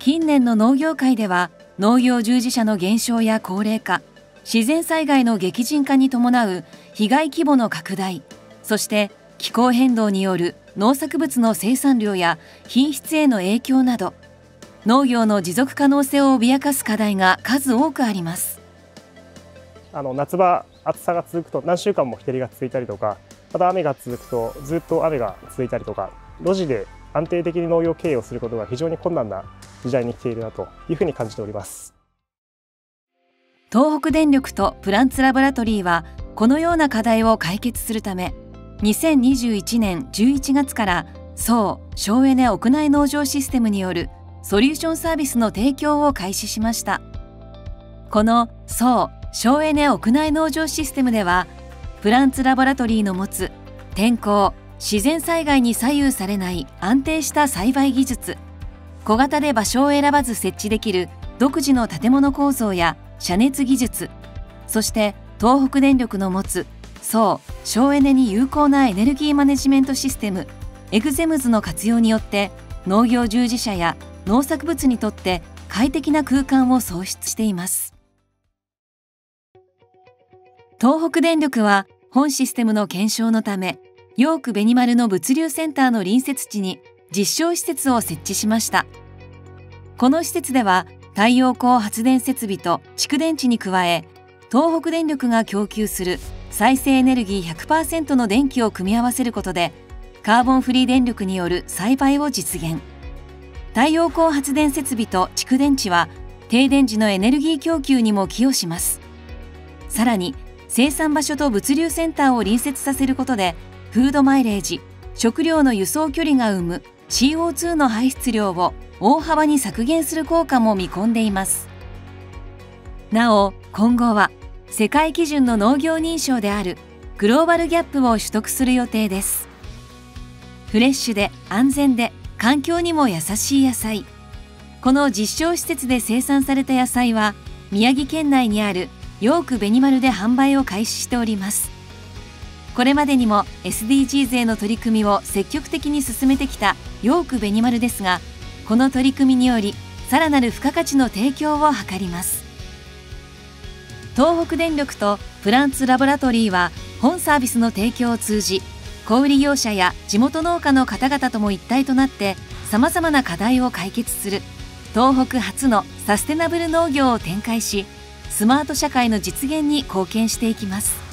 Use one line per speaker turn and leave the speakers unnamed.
近年の農業界では農業従事者の減少や高齢化、自然災害の激甚化に伴う被害規模の拡大、そして気候変動による農作物の生産量や品質への影響など、農業の持続可能性を脅かす課題が数多くあります。
夏場暑さが続くと何週間も日照りが続いたりとか、また雨が続くとずっと雨が続いたりとか、露地で安定的に農業経営をすることが非常に困難な時代に来ているなというふうに感じております。
東北電力とプランツラボラトリーはこのような課題を解決するため、2021年11月から省エネ屋内農場システムによるソリューションサービスの提供を開始しました。この省エネ屋内農場システムでは、プランツラボラトリーの持つ天候・自然災害に左右されない安定した栽培技術、小型で場所を選ばず設置できる独自の建物構造や遮熱技術、そして東北電力の持つ省エネに有効なエネルギーマネジメントシステムエグゼムズの活用によって、農業従事者や農作物にとって快適な空間を創出しています。東北電力は本システムの検証のため、ヨークベニマルの物流センターの隣接地に実証施設を設置しました。この施設では太陽光発電設備と蓄電池に加え、東北電力が供給する再生エネルギー 100% の電気を組み合わせることで、カーボンフリー電力による栽培を実現。太陽光発電設備と蓄電池は停電時のエネルギー供給にも寄与します。さらに生産場所と物流センターを隣接させることで、フードマイレージ、食料の輸送距離が生む CO2 の排出量を大幅に削減する効果も見込んでいます。なお、今後は世界基準の農業認証であるグローバルギャップを取得する予定です。フレッシュで安全で環境にも優しい野菜。この実証施設で生産された野菜は、宮城県内にあるヨークベニマルで販売を開始しております。これまでにも SDGs への取り組みを積極的に進めてきたヨークベニマルですが、この取り組みによりさらなる付加価値の提供を図ります。東北電力とプランツラボラトリーは本サービスの提供を通じ、小売業者や地元農家の方々とも一体となってさまざまな課題を解決する東北初のサステナブル農業を展開し、スマート社会の実現に貢献していきます。